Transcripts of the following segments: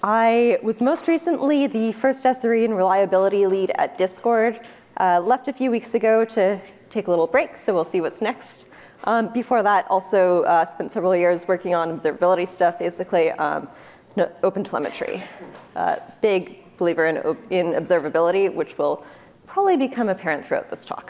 I was most recently the first SRE and reliability lead at Discord. Left a few weeks ago to take a little break, so we'll see what's next. Before that, also spent several years working on observability stuff, basically open telemetry. Big believer in observability, which will probably become apparent throughout this talk.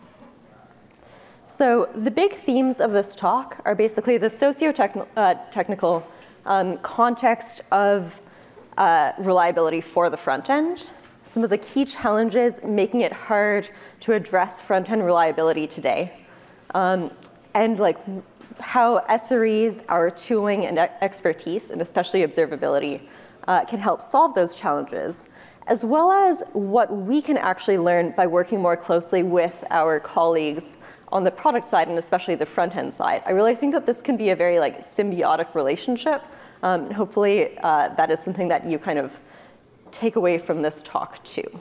So the big themes of this talk are basically the socio-technical context of reliability for the front end, some of the key challenges making it hard to address front-end reliability today, and like how SREs, our tooling and expertise, and especially observability, can help solve those challenges, as well as what we can actually learn by working more closely with our colleagues on the product side, and especially the front-end side. I really think that this can be a very like symbiotic relationship. Hopefully, that is something that you kind of take away from this talk too.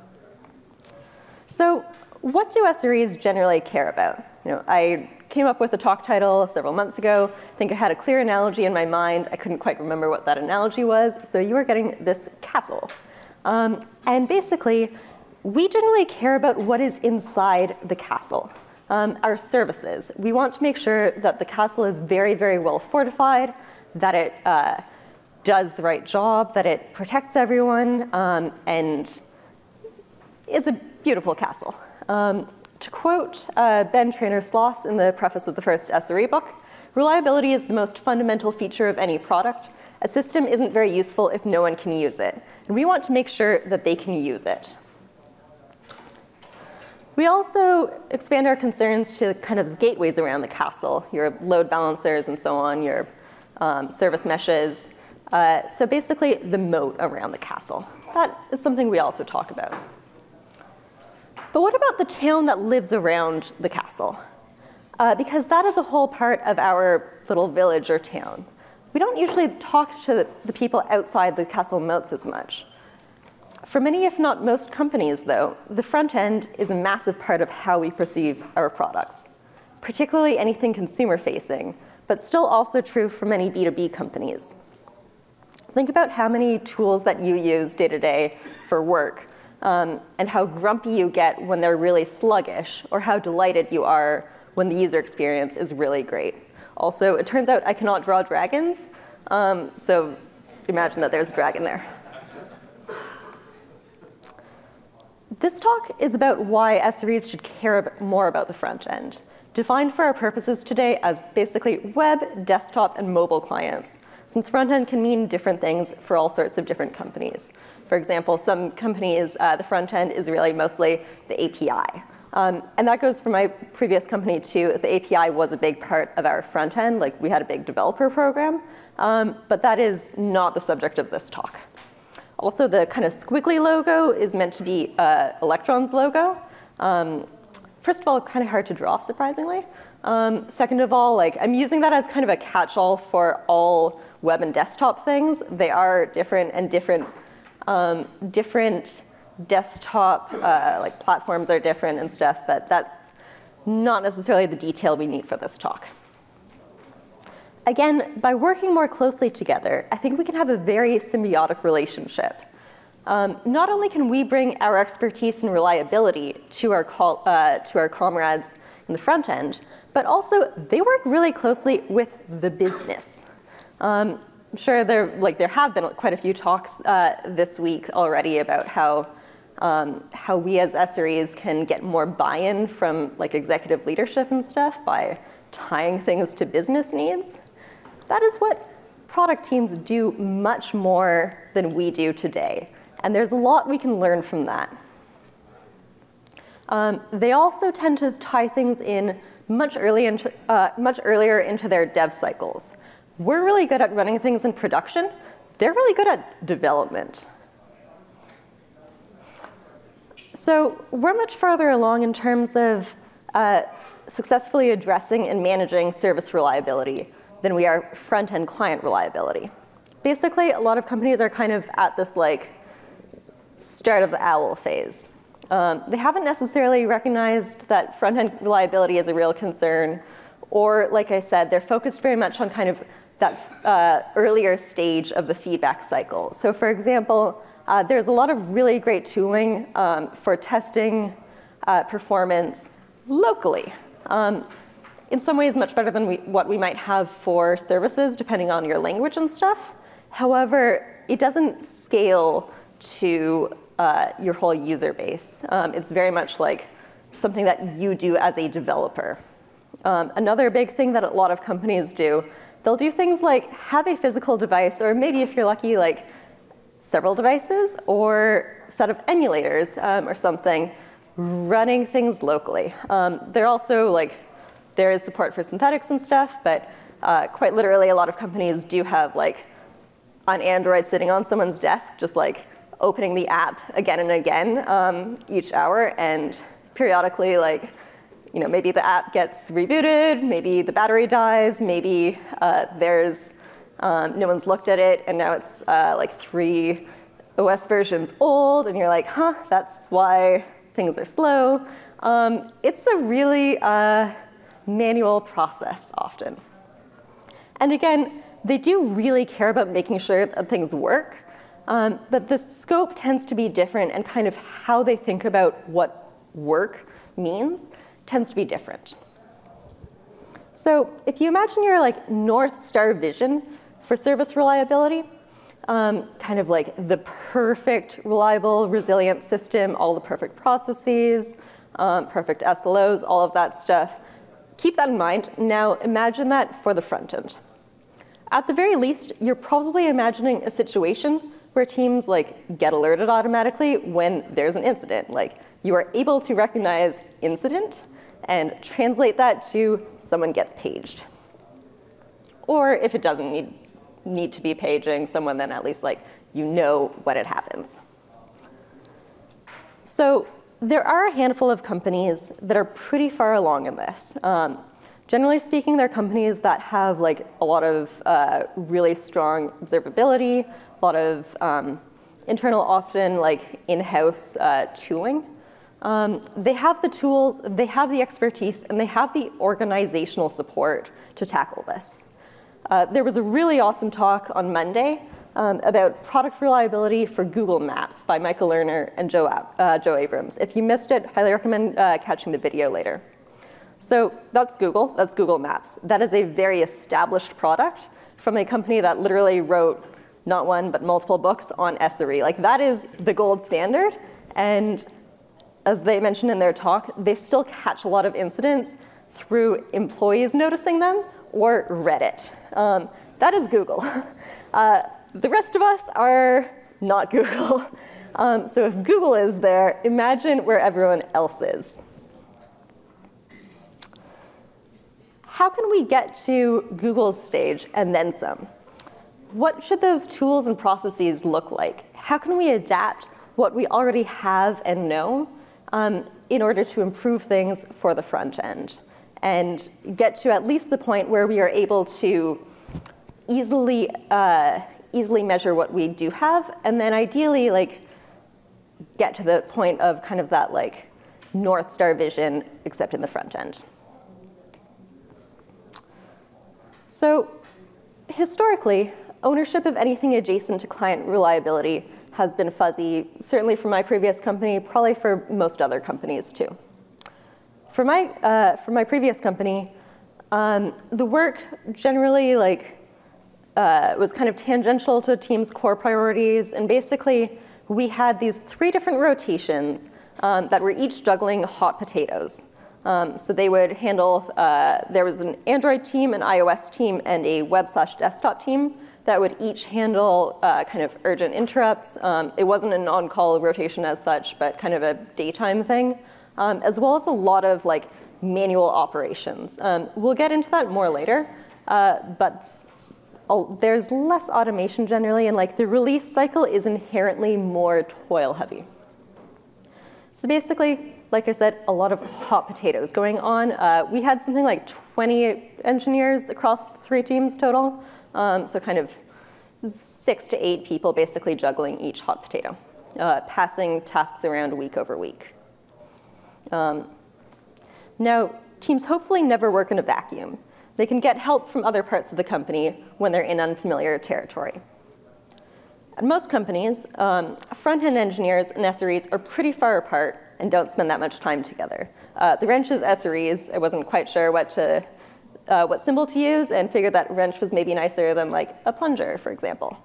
So what do SREs generally care about? I came up with the talk title several months ago. I think I had a clear analogy in my mind. I couldn't quite remember what that analogy was. So you are getting this castle. And basically, we generally care about what is inside the castle. Our services. We want to make sure that the castle is very, very well fortified, that it does the right job, that it protects everyone, and is a beautiful castle. To quote Ben Traynor-Sloss in the preface of the first SRE book, reliability is the most fundamental feature of any product. A system isn't very useful if no one can use it, and we want to make sure that they can use it. We also expand our concerns to kind of gateways around the castle, your load balancers and so on, your service meshes. So basically, the moat around the castle. That is something we also talk about. But what about the town that lives around the castle? Because that is a whole part of our little village or town. We don't usually talk to the people outside the castle moats as much. For many, if not most companies, though, the front end is a massive part of how we perceive our products, particularly anything consumer-facing, but still also true for many B2B companies. Think about how many tools that you use day to day for work, and how grumpy you get when they're really sluggish, or how delighted you are when the user experience is really great. Also, it turns out I cannot draw dragons, so imagine that there's a dragon there. This talk is about why SREs should care more about the front end, defined for our purposes today as basically web, desktop, and mobile clients, since front end can mean different things for all sorts of different companies. For example, some companies, the front end is really mostly the API. And that goes for my previous company too. The API was a big part of our front end, like we had a big developer program, but that is not the subject of this talk. Also, the kind of squiggly logo is meant to be Electron's logo. First of all, kind of hard to draw, surprisingly. Second of all, like I'm using that as kind of a catch-all for all web and desktop things. They are different, and different desktop like platforms are different and stuff, but that's not necessarily the detail we need for this talk. Again, by working more closely together, I think we can have a very symbiotic relationship. Not only can we bring our expertise and reliability to our comrades in the front end, but also they work really closely with the business. I'm sure there have been quite a few talks this week already about how we as SREs can get more buy-in from like executive leadership and stuff by tying things to business needs. That is what product teams do much more than we do today. And there's a lot we can learn from that. They also tend to tie things in much earlier into their dev cycles. We're really good at running things in production. They're really good at development. So we're much farther along in terms of successfully addressing and managing service reliability than we are front-end client reliability. Basically, a lot of companies are kind of at this like start of the owl phase. They haven't necessarily recognized that front-end reliability is a real concern, or like I said, they're focused very much on kind of that earlier stage of the feedback cycle. So for example, there's a lot of really great tooling for testing performance locally. In some ways, much better than what we might have for services, depending on your language and stuff. However, it doesn't scale to your whole user base. It's very much like something that you do as a developer. Another big thing that a lot of companies do, they'll do things like have a physical device, or maybe if you're lucky, like several devices, or a set of emulators or something, running things locally. They're also like, there is support for synthetics and stuff, but quite literally, a lot of companies do have like an Android sitting on someone's desk, just like opening the app again and again each hour, and periodically, like, you know, maybe the app gets rebooted, maybe the battery dies, maybe there's no one's looked at it, and now it's like 3 OS versions old, and you're like, huh, that's why things are slow. It's a really manual process often. And again, they do really care about making sure that things work, but the scope tends to be different, and kind of how they think about what work means tends to be different. So if you imagine your like North Star vision for service reliability, kind of like the perfect, reliable, resilient system, all the perfect processes, perfect SLOs, all of that stuff, keep that in mind. Now imagine that for the front end. At the very least, you're probably imagining a situation where teams like get alerted automatically when there's an incident. Like you are able to recognize incident and translate that to someone gets paged. Or if it doesn't need to be paging someone, then at least like you know when it happens. So there are a handful of companies that are pretty far along in this. Generally speaking, they're companies that have like a lot of really strong observability, a lot of internal, often like in-house tooling. They have the tools, they have the expertise, and they have the organizational support to tackle this. There was a really awesome talk on Monday about product reliability for Google Maps by Michael Lerner and Joe Abrams. If you missed it, highly recommend catching the video later. So that's Google Maps. That is a very established product from a company that literally wrote not one, but multiple books on SRE. Like that is the gold standard. And as they mentioned in their talk, they still catch a lot of incidents through employees noticing them or Reddit. That is Google. The rest of us are not Google. So if Google is there, imagine where everyone else is. How can we get to Google's stage and then some? What should those tools and processes look like? How can we adapt what we already have and know in order to improve things for the front end and get to at least the point where we are able to easily measure what we do have, and then ideally like get to the point of kind of that like North Star vision, except in the front end. So historically, ownership of anything adjacent to client reliability has been fuzzy, certainly for my previous company, probably for most other companies too. For my previous company, the work generally like was kind of tangential to team's core priorities, and basically we had these 3 different rotations that were each juggling hot potatoes. So they would handle, there was an Android team, an iOS team, and a web/desktop team that would each handle kind of urgent interrupts. It wasn't an on-call rotation as such, but kind of a daytime thing, as well as a lot of like manual operations. We'll get into that more later, but there's less automation generally, and like the release cycle is inherently more toil heavy. So basically, like I said, a lot of hot potatoes going on. We had something like 20 engineers across the 3 teams total. So kind of 6 to 8 people basically juggling each hot potato, passing tasks around week over week. Now, teams hopefully never work in a vacuum. They can get help from other parts of the company when they're in unfamiliar territory. At most companies, front-end engineers and SREs are pretty far apart and don't spend that much time together. The wrench is SREs. I wasn't quite sure what symbol to use and figured that wrench was maybe nicer than like a plunger, for example.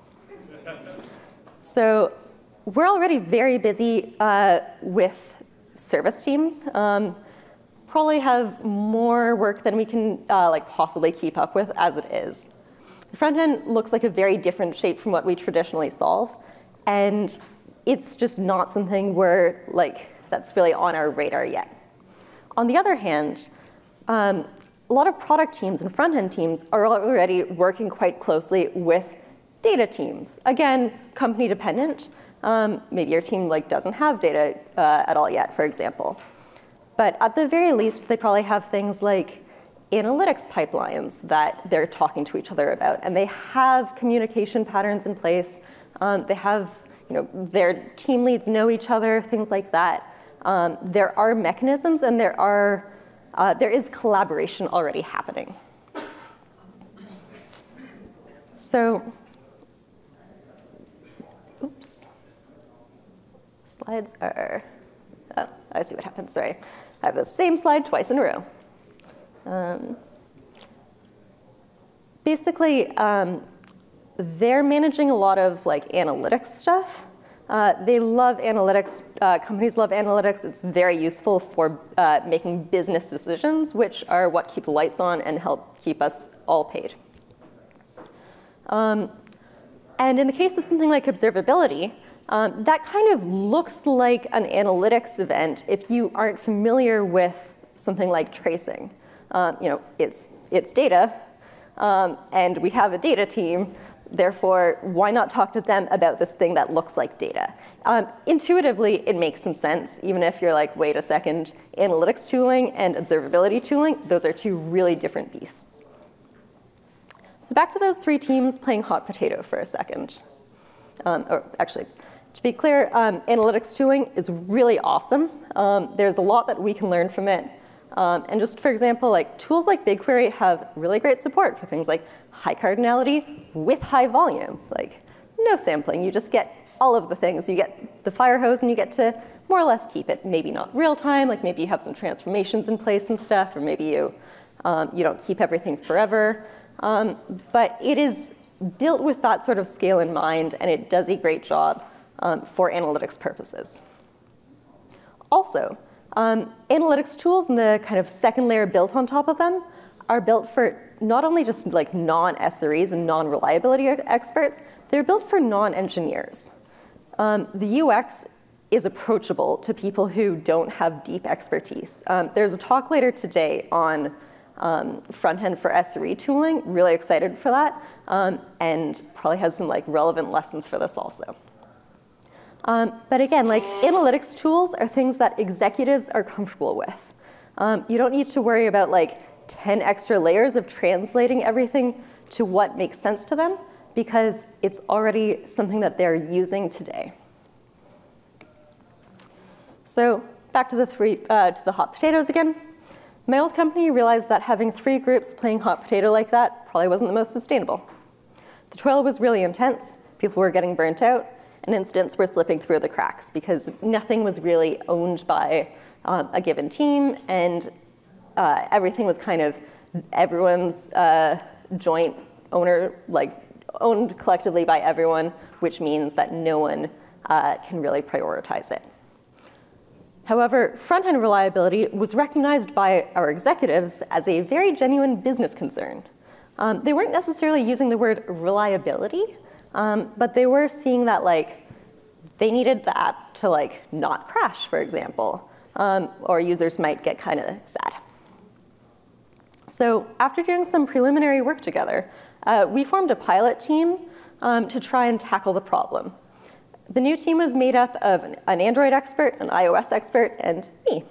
So we're already very busy with service teams. Probably have more work than we can like possibly keep up with as it is. The front end looks like a very different shape from what we traditionally solve, and it's just not something that's really on our radar yet. On the other hand, a lot of product teams and front-end teams are already working quite closely with data teams. Again, company dependent. Maybe your team doesn't have data at all yet, for example. But at the very least, they probably have things like analytics pipelines that they're talking to each other about, and they have communication patterns in place. They have, their team leads know each other, things like that. There are mechanisms, and there is collaboration already happening. So, oops. Slides are, oh, I see what happened, sorry. I have the same slide twice in a row. Basically, they're managing a lot of analytics stuff. They love analytics. Companies love analytics. It's very useful for making business decisions, which are what keep the lights on and help keep us all paid. And in the case of something like observability, that kind of looks like an analytics event if you aren't familiar with something like tracing. It's data, and we have a data team. Therefore, why not talk to them about this thing that looks like data? Intuitively, it makes some sense, even if you're like, wait a second, analytics tooling and observability tooling, those are two really different beasts. So back to those three teams playing hot potato for a second. Or actually, to be clear, analytics tooling is really awesome. There's a lot that we can learn from it. And just for example, tools like BigQuery have really great support for things like high cardinality with high volume, no sampling. You just get all of the things. You get the fire hose, and you get to more or less keep it. Maybe not real time, maybe you have some transformations in place and stuff, or maybe you don't keep everything forever. But it is built with that sort of scale in mind, and it does a great job for analytics purposes. Also, analytics tools and the kind of second layer built on top of them are built for not only just non-SREs and non-reliability experts, they're built for non-engineers. The UX is approachable to people who don't have deep expertise. There's a talk later today on front end for SRE tooling, really excited for that, and probably has some relevant lessons for this also. But again, analytics tools are things that executives are comfortable with. You don't need to worry about 10 extra layers of translating everything to what makes sense to them, because it's already something that they're using today. So back to the hot potatoes again. My old company realized that having 3 groups playing hot potato like that probably wasn't the most sustainable. The toil was really intense. People were getting burnt out, and incidents were slipping through the cracks because nothing was really owned by a given team, and everything was kind of everyone's joint owner, owned collectively by everyone, which means that no one can really prioritize it. However, front-end reliability was recognized by our executives as a very genuine business concern. They weren't necessarily using the word reliability, but they were seeing that they needed the app to not crash, for example, or users might get kind of sad. So after doing some preliminary work together, we formed a pilot team to try and tackle the problem. The new team was made up of an Android expert, an iOS expert, and me.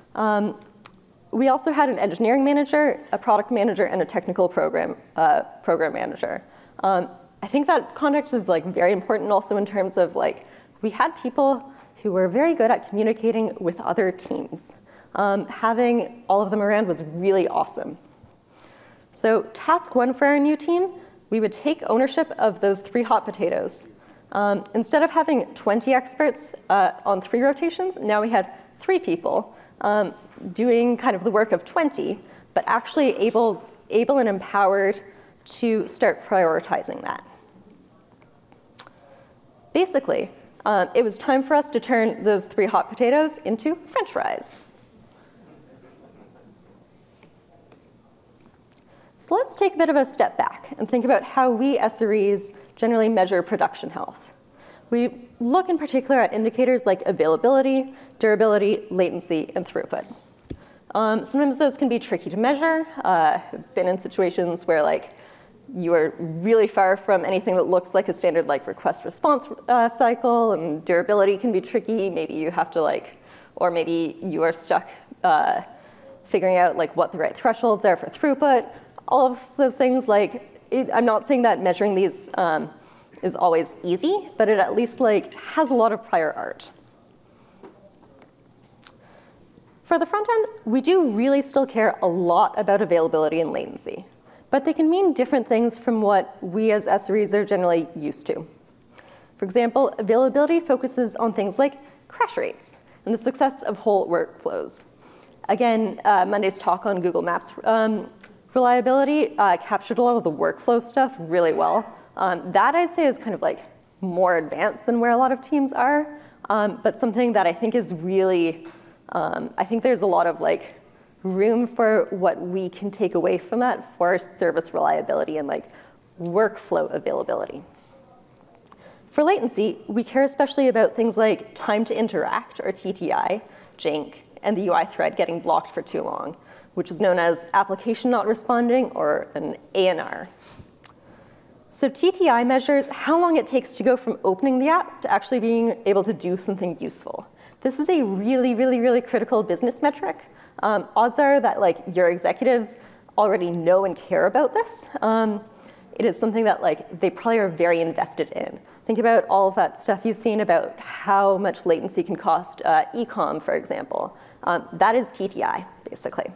We also had an engineering manager, a product manager, and a technical program manager. I think that context is very important also in terms of we had people who were very good at communicating with other teams. Having all of them around was really awesome. So task 1 for our new team, we would take ownership of those 3 hot potatoes. Instead of having 20 experts on 3 rotations, now we had 3 people doing kind of the work of 20, but actually able and empowered to start prioritizing that. Basically, it was time for us to turn those 3 hot potatoes into French fries. So let's take a bit of a step back and think about how we SREs generally measure production health. We look in particular at indicators like availability, durability, latency, and throughput. Sometimes those can be tricky to measure. I've been in situations where you are really far from anything that looks like a standard request response cycle, and durability can be tricky. Maybe you have to or maybe you are stuck figuring out what the right thresholds are for throughput. All of those things, I'm not saying that measuring these is always easy, but it at least has a lot of prior art. For the front end, we do really still care a lot about availability and latency, but they can mean different things from what we as SREs are generally used to. For example, availability focuses on things like crash rates and the success of whole workflows. Again, Monday's talk on Google Maps reliability captured a lot of the workflow stuff really well. That I'd say is kind of more advanced than where a lot of teams are, but something that I think is really, I think there's a lot of room for what we can take away from that for service reliability and workflow availability. For latency, we care especially about things like time to interact, or TTI, jank, and the UI thread getting blocked for too long, which is known as application not responding, or an ANR. So TTI measures how long it takes to go from opening the app to actually being able to do something useful. This is a really, really, really critical business metric. Odds are that your executives already know and care about this. It is something that they probably are very invested in. Think about all of that stuff you've seen about how much latency can cost e-com, for example. That is TTI, basically.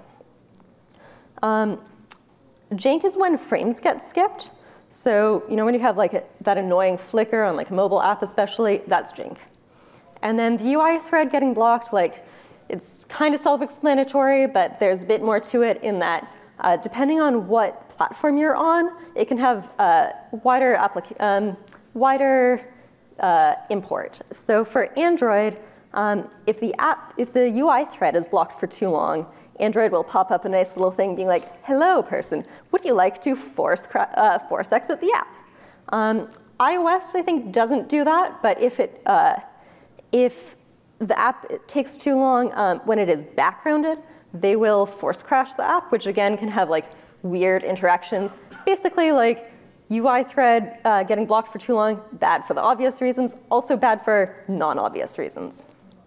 Jank is when frames get skipped. So when you have that annoying flicker on a mobile app especially, that's jank. And then the UI thread getting blocked, it's kind of self-explanatory, but there's a bit more to it in that depending on what platform you're on, it can have wider import. So for Android, if the UI thread is blocked for too long, Android will pop up a nice little thing being like, hello, person, would you like to force exit the app? iOS, I think, doesn't do that, but if the app takes too long, when it is backgrounded, they will force crash the app, which again can have weird interactions. Basically UI thread getting blocked for too long, bad for the obvious reasons, also bad for non-obvious reasons.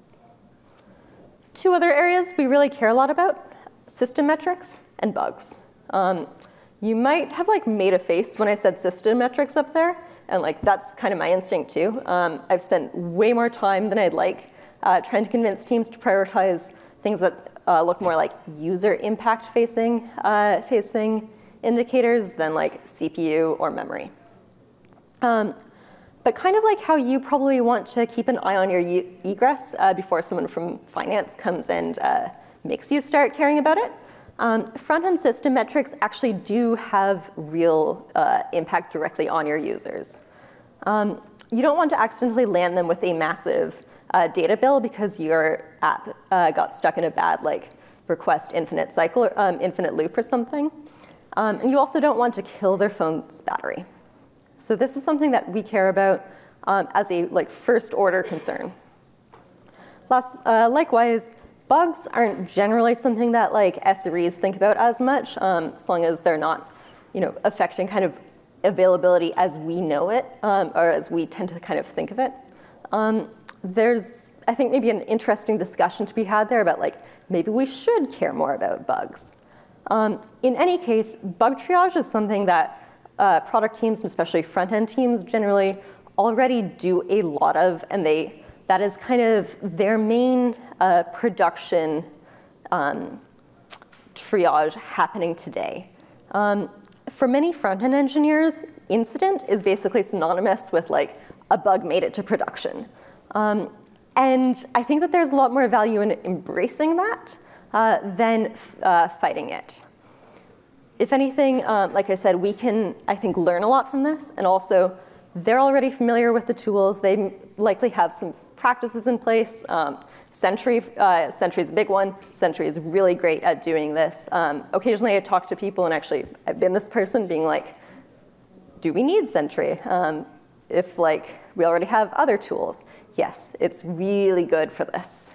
2 other areas we really care a lot about: system metrics and bugs. You might have made a face when I said system metrics up there, and that's kind of my instinct too. I've spent way more time than I'd like trying to convince teams to prioritize things that look more like user impact facing indicators than CPU or memory. But kind of how you probably want to keep an eye on your egress before someone from finance comes and makes you start caring about it. Front-end system metrics actually do have real impact directly on your users. You don't want to accidentally land them with a massive data bill because your app got stuck in a bad request infinite cycle or infinite loop or something. And you also don't want to kill their phone's battery. So this is something that we care about as a first order concern. Likewise, bugs aren't generally something that SREs think about as much, as long as they're not affecting kind of availability as we know it, or as we tend to kind of think of it. There's, I think, maybe an interesting discussion to be had there about maybe we should care more about bugs. In any case, bug triage is something that product teams, especially front-end teams, generally already do a lot of, and that is kind of their main production triage happening today. For many front-end engineers, incident is basically synonymous with like a bug made it to production. And I think that there's a lot more value in embracing that than fighting it. If anything, like I said, we can, I think, learn a lot from this. And also, they're already familiar with the tools. They likely have some practices in place. Sentry's a big one. Sentry is really great at doing this. Occasionally, I talk to people, and actually, I've been this person being like, do we need Sentry? If like we already have other tools. Yes, it's really good for this.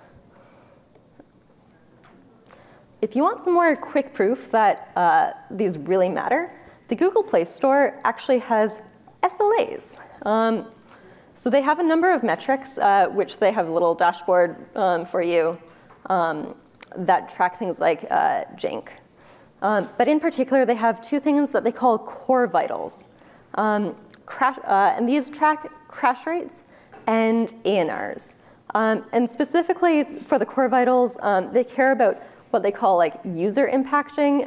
If you want some more quick proof that these really matter, the Google Play Store actually has SLAs. So they have a number of metrics, which they have a little dashboard for you that track things like jank. But in particular, they have two things that they call core vitals. And these track crash rates and ANRs. And specifically for the core vitals, they care about what they call like user impacting,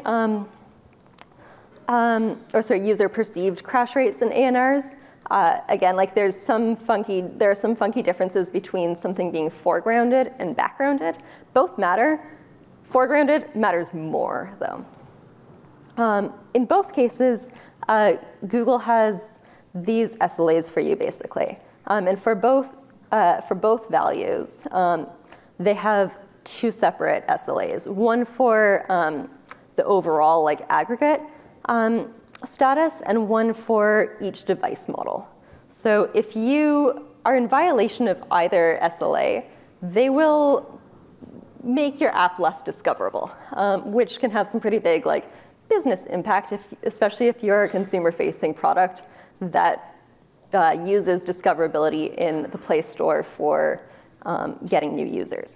user perceived crash rates and ANRs. Again, like there are some funky differences between something being foregrounded and backgrounded. Both matter. Foregrounded matters more, though. In both cases, Google has these SLAs for you, basically. And for both values, they have two separate SLAs. One for the overall like aggregate status, and one for each device model. So if you are in violation of either SLA, they will make your app less discoverable, which can have some pretty big like business impact, especially if you're a consumer-facing product that uses discoverability in the Play Store for getting new users.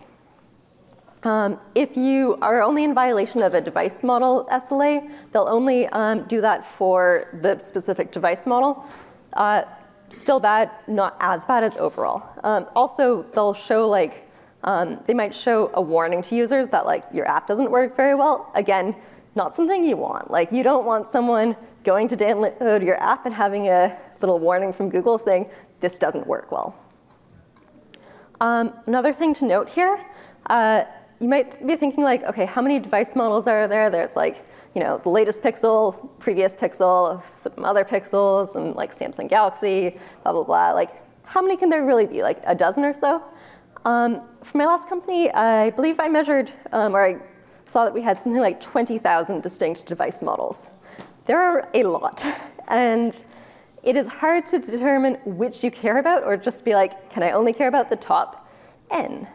If you are only in violation of a device model SLA, they'll only do that for the specific device model. Still bad, not as bad as overall. Also, they'll show like, they might show a warning to users that like your app doesn't work very well. Again, not something you want. Like you don't want someone going to download your app and having a little warning from Google saying this doesn't work well. Another thing to note here, you might be thinking like, okay, how many device models are there? There's like, you know, the latest Pixel, previous Pixel, some other Pixels, and like Samsung Galaxy, blah, blah, blah. Like, how many can there really be? Like a dozen or so? For my last company, I believe I measured, or I saw that we had something like 20,000 distinct device models. There are a lot. And it is hard to determine which you care about, or just be like, can I only care about the top N?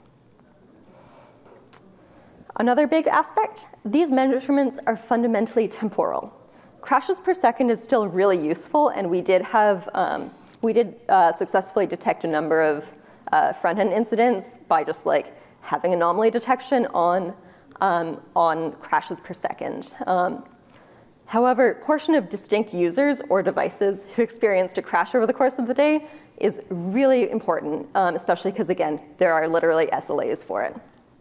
Another big aspect, these measurements are fundamentally temporal. Crashes per second is still really useful, and we did successfully detect a number of front-end incidents by just like having anomaly detection on crashes per second. However, portion of distinct users or devices who experienced a crash over the course of the day is really important, especially because, again, there are literally SLAs for it.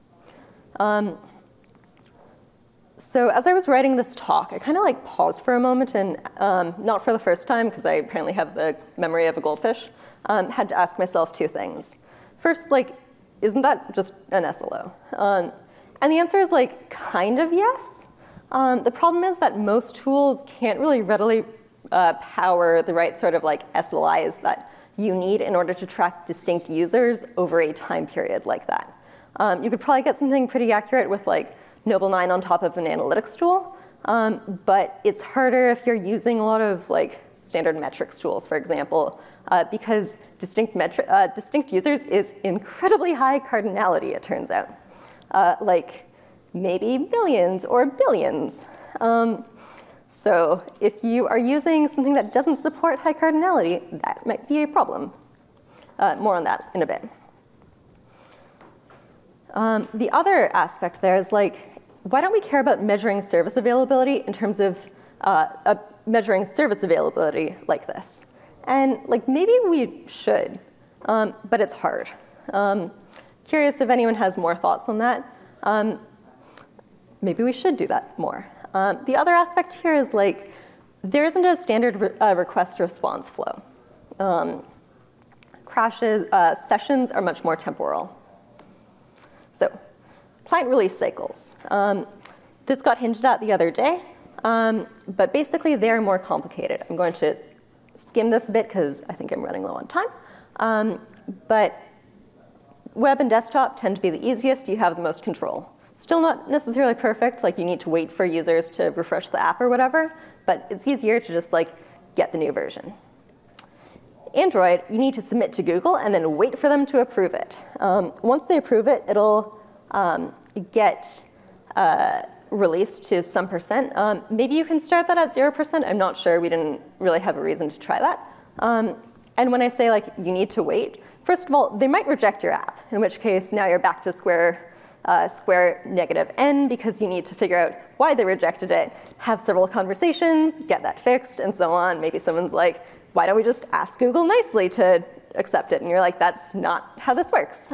So as I was writing this talk, I kind of like paused for a moment, and not for the first time, because I apparently have the memory of a goldfish, had to ask myself two things. First, like, isn't that just an SLO? And the answer is like, kind of yes. The problem is that most tools can't really readily power the right sort of like SLIs that you need in order to track distinct users over a time period like that. You could probably get something pretty accurate with like Noble 9 on top of an analytics tool, but it's harder if you're using a lot of like standard metrics tools, for example, because distinct users is incredibly high cardinality, it turns out. Like maybe millions or billions. So if you are using something that doesn't support high cardinality, that might be a problem. More on that in a bit. The other aspect there is like, why don't we care about measuring service availability in terms of measuring service availability like this? And like maybe we should, but it's hard. Curious if anyone has more thoughts on that. Maybe we should do that more. The other aspect here is like, there isn't a standard request response flow. Sessions are much more temporal. So, client release cycles. This got hinted at the other day, but basically they're more complicated. I'm going to skim this a bit because I think I'm running low on time. But web and desktop tend to be the easiest. You have the most control. Still not necessarily perfect, like you need to wait for users to refresh the app or whatever, but it's easier to just like get the new version. Android, you need to submit to Google and then wait for them to approve it. Once they approve it, it'll get released to some percent. Maybe you can start that at 0%. I'm not sure. We didn't really have a reason to try that. And when I say like you need to wait, first of all, they might reject your app, in which case now you're back to square negative n because you need to figure out why they rejected it, have several conversations, get that fixed, and so on. Maybe someone's like, why don't we just ask Google nicely to accept it? And you're like, that's not how this works.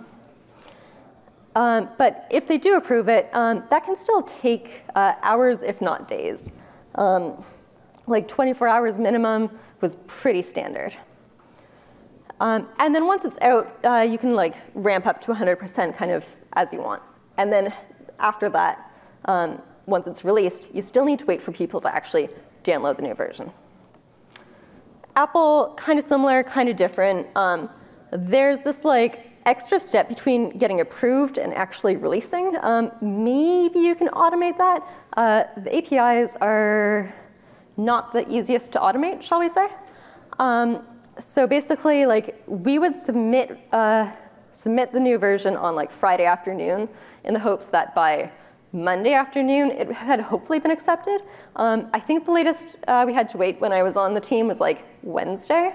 But if they do approve it, that can still take hours, if not days. Like 24 hours minimum was pretty standard. And then once it's out, you can like ramp up to 100% kind of as you want. And then after that, once it's released, you still need to wait for people to actually download the new version. Apple, kind of similar, kind of different. There's this like extra step between getting approved and actually releasing. Maybe you can automate that. The APIs are not the easiest to automate, shall we say. So basically, like we would submit the new version on like Friday afternoon in the hopes that by Monday afternoon it had hopefully been accepted. I think the latest we had to wait when I was on the team was like Wednesday.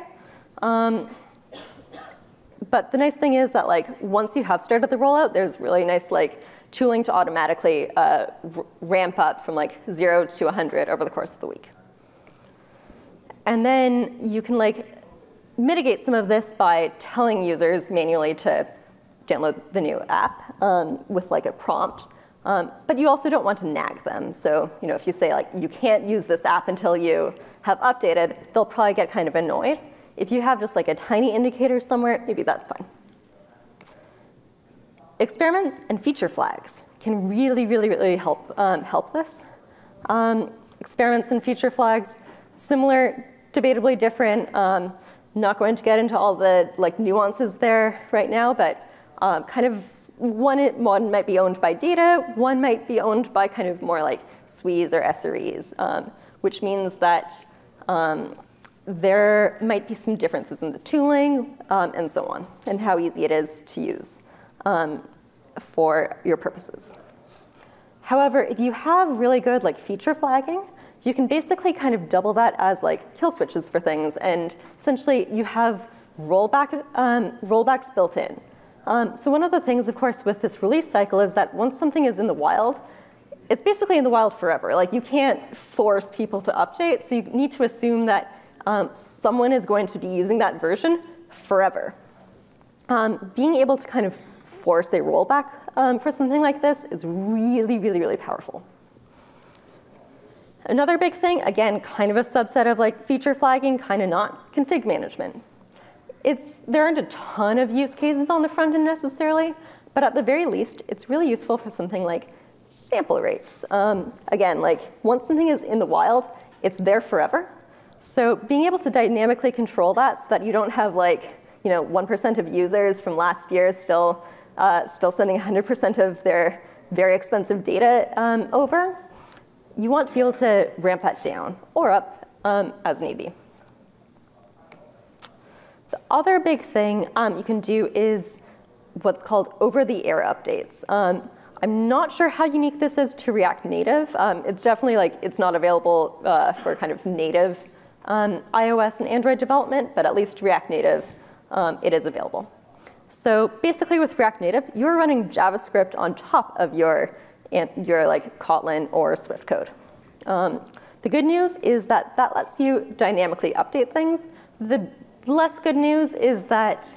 But the nice thing is that like once you have started the rollout, there's really nice like tooling to automatically ramp up from like 0 to 100 over the course of the week. And then you can like mitigate some of this by telling users manually to download the new app with like a prompt. But you also don't want to nag them. So if you say like you can't use this app until you have updated, they'll probably get kind of annoyed. If you have just like a tiny indicator somewhere, maybe that's fine. Experiments and feature flags can really, really, really help this. Experiments and feature flags, similar, debatably different. Not going to get into all the like nuances there right now, but kind of one might be owned by data, one might be owned by kind of more like SWEs or SREs, which means that there might be some differences in the tooling and so on, and how easy it is to use for your purposes. However, if you have really good like feature flagging, you can basically kind of double that as like kill switches for things, and essentially you have rollbacks built in. So one of the things, of course, with this release cycle is that once something is in the wild, it's basically in the wild forever. Like you can't force people to update, so you need to assume that someone is going to be using that version forever. Being able to kind of force a rollback for something like this is really, really, really powerful. Another big thing, again, kind of a subset of like feature flagging, kind of not, config management. There aren't a ton of use cases on the front end necessarily, but at the very least, it's really useful for something like sample rates. Again, like once something is in the wild, it's there forever. So being able to dynamically control that so that you don't have like 1% of users from last year still sending 100% of their very expensive data over, you want to be able to ramp that down or up as need be. The other big thing you can do is what's called over-the-air updates. I'm not sure how unique this is to React Native. It's definitely like it's not available for kind of native iOS and Android development, but at least React Native, it is available. So basically with React Native, you're running JavaScript on top of your like Kotlin or Swift code. The good news is that that lets you dynamically update things. The less good news is that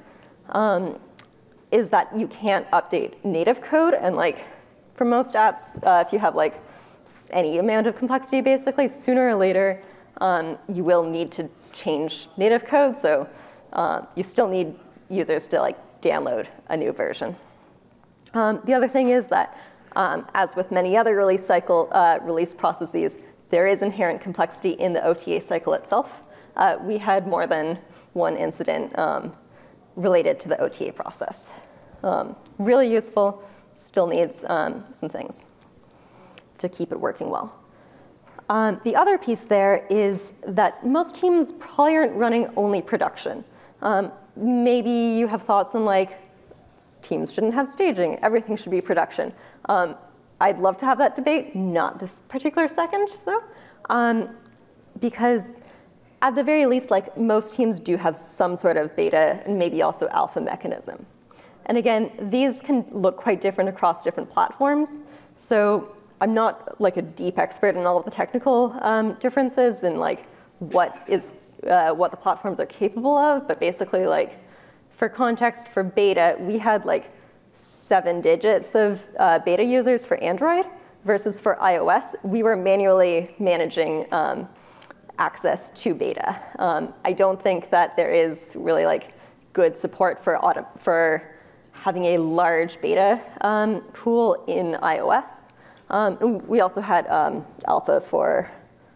you can't update native code, and like for most apps, if you have like any amount of complexity, basically, sooner or later, you will need to change native code. So you still need users to download a new version. The other thing is that, as with many other release processes, there is inherent complexity in the OTA cycle itself. We had more than one incident related to the OTA process. Really useful, still needs some things to keep it working well. The other piece there is that most teams probably aren't running only production. Maybe you have thoughts on teams shouldn't have staging, everything should be production. I'd love to have that debate, not this particular second though, because at the very least, most teams do have some sort of beta and maybe also alpha mechanism. And again, these can look quite different across different platforms. So I'm not a deep expert in all of the technical differences and what the platforms are capable of, but basically for context, for beta, we had 7 digits of beta users for Android versus for iOS, we were manually managing access to beta. I don't think that there is really good support for having a large beta pool in iOS. We also had alpha for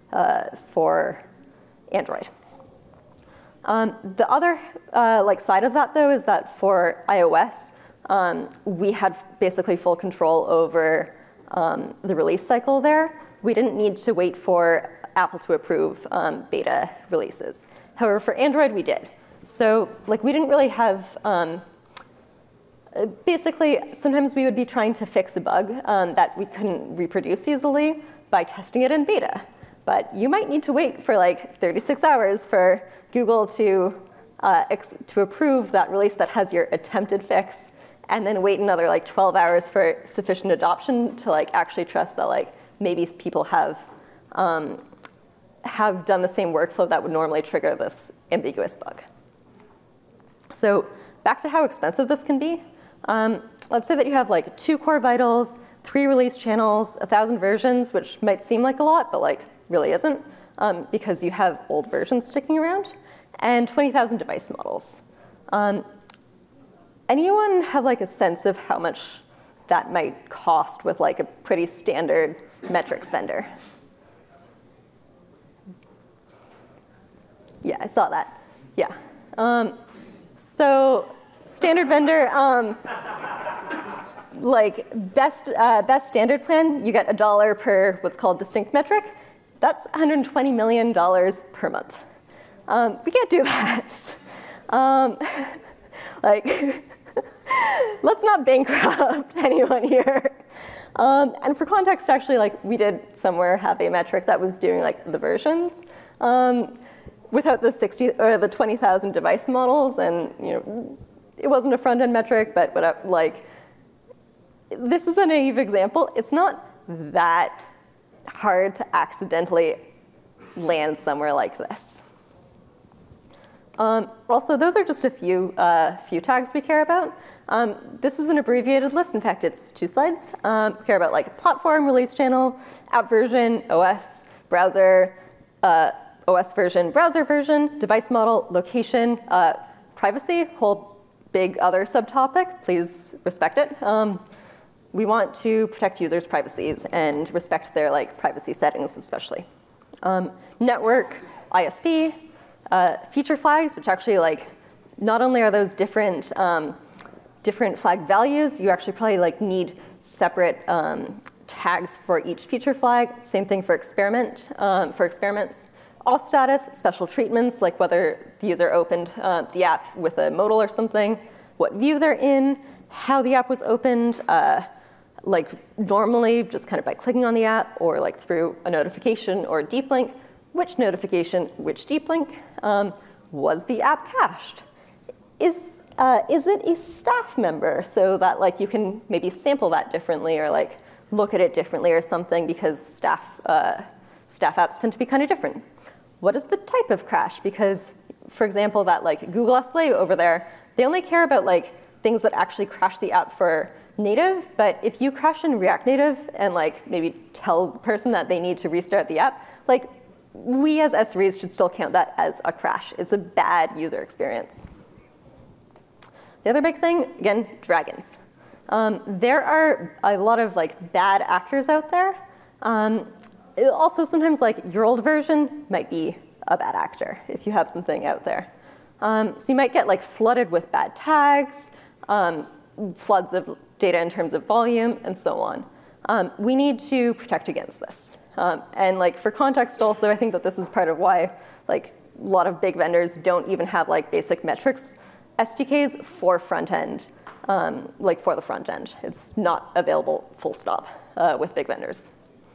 Android. The other side of that, though, is that for iOS, we had basically full control over the release cycle there. We didn't need to wait for Apple to approve beta releases. However, for Android, we did. So we didn't really have, basically, sometimes we would be trying to fix a bug that we couldn't reproduce easily by testing it in beta. But you might need to wait for 36 hours for Google to approve that release that has your attempted fix, and then wait another 12 hours for sufficient adoption to actually trust that maybe people have done the same workflow that would normally trigger this ambiguous bug. So back to how expensive this can be. Let's say that you have 2 core vitals, 3 release channels, 1,000 versions, which might seem like a lot, but really isn't, because you have old versions sticking around, and 20,000 device models. Anyone have a sense of how much that might cost with a pretty standard metrics vendor? Yeah, I saw that. Yeah. So standard vendor, best standard plan, you get $1 per what's called distinct metric. That's $120 million per month. We can't do that. Let's not bankrupt anyone here. And for context, actually, we did somewhere have a metric that was doing the versions without the 60 or the 20,000 device models, and it wasn't a front-end metric, but this is a naive example. It's not that hard to accidentally land somewhere like this. Also, those are just a few tags we care about. This is an abbreviated list. In fact, it's 2 slides. We care about platform, release channel, app version, OS, browser, OS version, browser version, device model, location, privacy, whole big other subtopic. Please respect it. We want to protect users' privacies and respect their privacy settings, especially. Network, ISP, feature flags, which actually not only are those different flag values, you actually probably need separate tags for each feature flag. Same thing for experiments. Auth status, special treatments, whether the user opened the app with a modal or something, what view they're in, how the app was opened, normally just kind of by clicking on the app or through a notification or a deep link. Which notification, which deep link, was the app cached? Is it a staff member, so that you can maybe sample that differently or look at it differently or something, because staff apps tend to be kind of different. What is the type of crash? Because, for example, that Google SLA over there, they only care about things that actually crash the app for native, but if you crash in React Native and like maybe tell the person that they need to restart the app, like we as SREs should still count that as a crash. It's a bad user experience. The other big thing, again, dragons. There are a lot of like bad actors out there. Also, sometimes like your old version might be a bad actor if you have something out there. So you might get like flooded with bad tags, floods of data in terms of volume, and so on. We need to protect against this. And like for context also, I think that this is part of why like a lot of big vendors don't even have like basic metrics SDKs for front end, like for the front end. It's not available full stop with big vendors.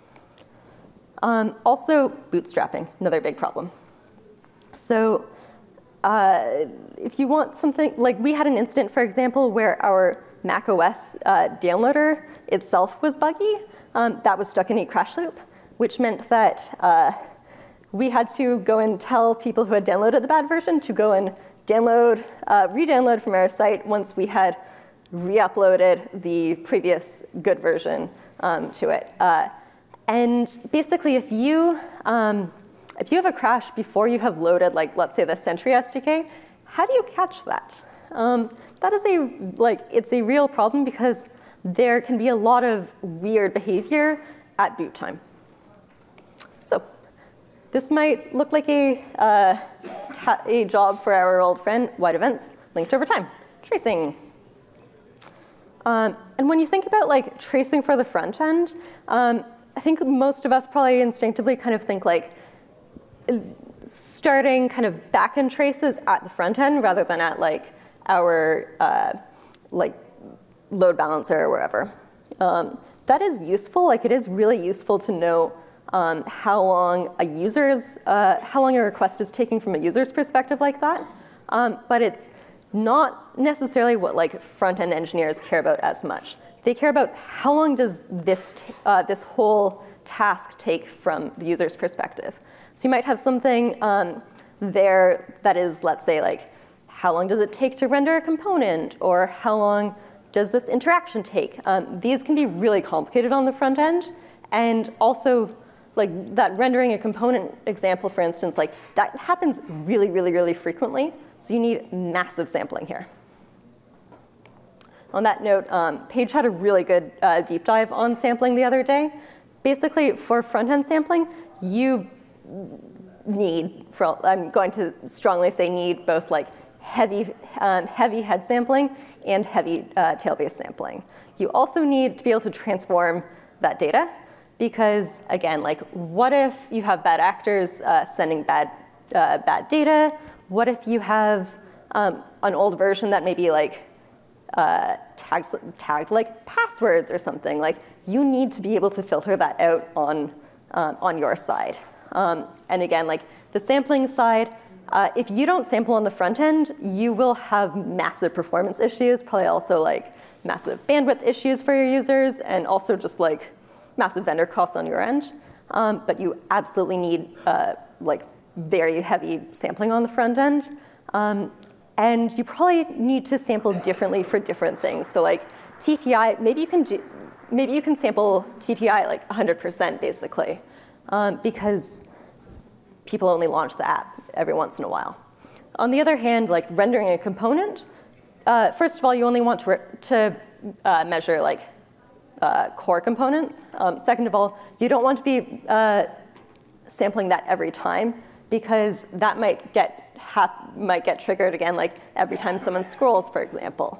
Also, bootstrapping, another big problem. So if you want something, like we had an incident, for example, where our macOS downloader itself was buggy. That was stuck in a crash loop, which meant that we had to go and tell people who had downloaded the bad version to go and download, re-download from our site once we had re-uploaded the previous good version to it. And basically, if you have a crash before you have loaded, like let's say the Sentry SDK, how do you catch that? That is it's a real problem because there can be a lot of weird behavior at boot time. So this might look like a job for our old friend, White Events, linked over time, tracing. And when you think about like tracing for the front end, I think most of us probably instinctively kind of think like starting kind of backend traces at the front end rather than at like our like load balancer or wherever. That is useful. Like it is really useful to know how long a request is taking from a user's perspective like that. But it's not necessarily what like front-end engineers care about as much. They care about how long does this whole task take from the user's perspective. So you might have something there that is, let's say, like, how long does it take to render a component? Or how long does this interaction take? These can be really complicated on the front end. And also, like that rendering a component example, for instance, like that happens really, really, really frequently. So you need massive sampling here. On that note, Paige had a really good deep dive on sampling the other day. Basically, for front-end sampling, you need, I'm going to strongly say need, both like heavy head sampling and heavy tail-based sampling. You also need to be able to transform that data because, again, like what if you have bad actors sending bad data? What if you have an old version that maybe like tagged like passwords or something? Like you need to be able to filter that out on your side. And again, like the sampling side, if you don't sample on the front end, you will have massive performance issues, probably also like massive bandwidth issues for your users, and also just like massive vendor costs on your end. But you absolutely need like very heavy sampling on the front end. And you probably need to sample differently for different things. So like TTI, maybe you can sample TTI like 100% basically, because people only launch the app every once in a while. On the other hand, like rendering a component, first of all, you only want to measure like core components. Second of all, you don't want to be sampling that every time because that might get triggered again, like every time someone scrolls, for example.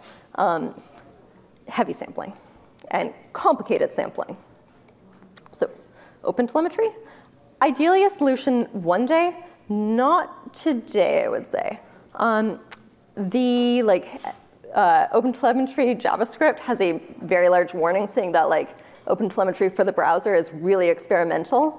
Heavy sampling and complicated sampling. So OpenTelemetry, ideally a solution one day, not today, I would say. The OpenTelemetry JavaScript has a very large warning saying that like OpenTelemetry for the browser is really experimental.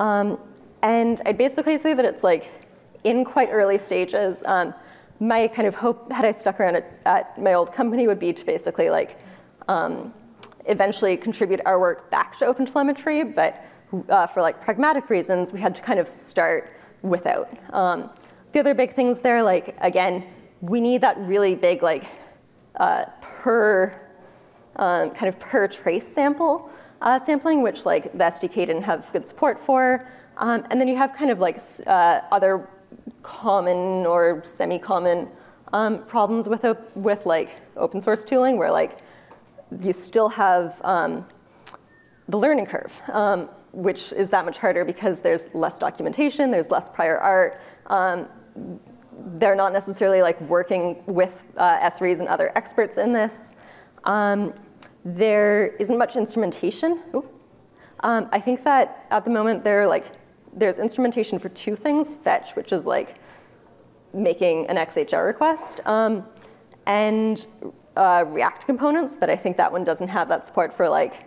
And I'd basically say that it's like in quite early stages. My kind of hope, had I stuck around at my old company, would be to basically like eventually contribute our work back to OpenTelemetry, but for like pragmatic reasons, we had to kind of start without. The other big things there, like again, we need that really big like per kind of per trace sampling, which like the SDK didn't have good support for. And then you have kind of like other common or semi-common problems with like open source tooling, where like you still have the learning curve, which is that much harder because there's less documentation, there's less prior art. They're not necessarily like working with SREs and other experts in this. There isn't much instrumentation. I think that at the moment there's instrumentation for two things: fetch, which is like making an XHR request, and React components. But I think that one doesn't have that support for like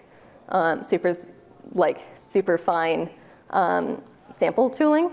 super fine sample tuning,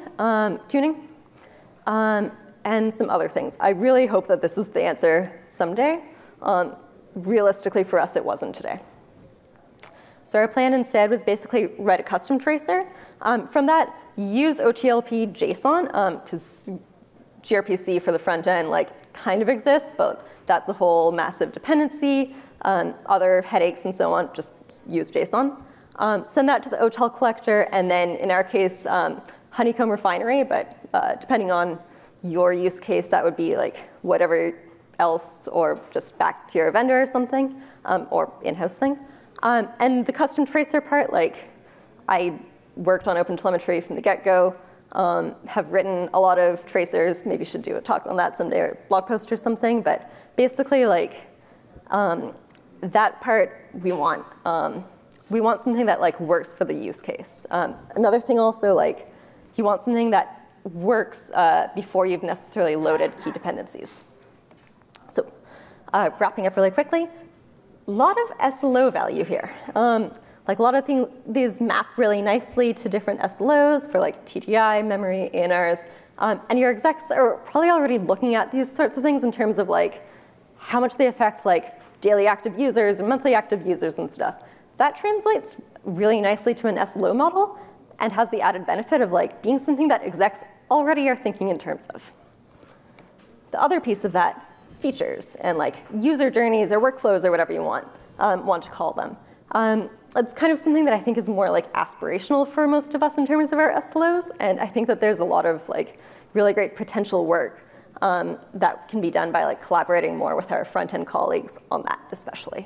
and some other things. I really hope that this is the answer someday. Realistically, for us, it wasn't today. So our plan instead was basically write a custom tracer. From that, use OTLP JSON, because gRPC for the front end like kind of exists, but that's a whole massive dependency, other headaches and so on. Just use JSON. Send that to the OTel collector, and then in our case, Honeycomb Refinery, but depending on your use case, that would be like whatever else, or just back to your vendor or something, or in-house thing. And the custom tracer part, like I worked on OpenTelemetry from the get-go, have written a lot of tracers, maybe should do a talk on that someday, or blog post or something, but basically like that part we want. We want something that like works for the use case. Another thing also, like you want something that works before you've necessarily loaded key dependencies. So wrapping up really quickly, a lot of SLO value here. Like a lot of these map really nicely to different SLOs for like TTI, memory, ANRs. And your execs are probably already looking at these sorts of things in terms of like how much they affect like daily active users and monthly active users and stuff. That translates really nicely to an SLO model and has the added benefit of like being something that execs already are thinking in terms of. The other piece of that, features and like user journeys or workflows or whatever you want to call them. It's kind of something that I think is more like aspirational for most of us in terms of our SLOs, and I think that there's a lot of like really great potential work that can be done by like collaborating more with our front-end colleagues on that especially.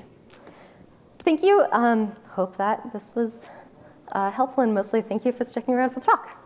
Thank you. Hope that this was helpful, and mostly thank you for sticking around for the talk.